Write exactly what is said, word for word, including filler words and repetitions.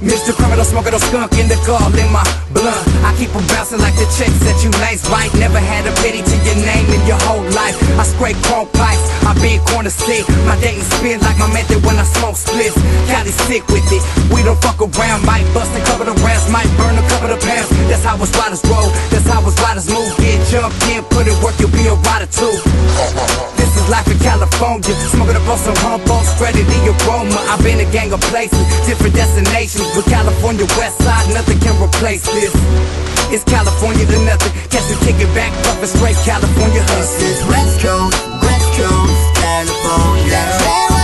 Mister Criminal, smoking a skunk in the car in my blunt. I keep them bouncing like the chicks that you lace right. Never had a pity to your name in your whole life. I scrape chrome pipes, I big corner sick. My dating spin like my method when I smoke splits. Cali sick with it, we don't fuck around. Might bust and cover the rats, might burn a couple of pounds. That's how us riders roll, that's how us riders move. Get jumped in, put it work, you'll be a rider too. This is life in California, smoking up on some humble, spreading the aroma. I've been a gang of places, different destinations. With California West Side, nothing can replace this. It's California to nothing. Catch me kicking back, puffin' straight California hustle. This is West Coast, West Coast, California.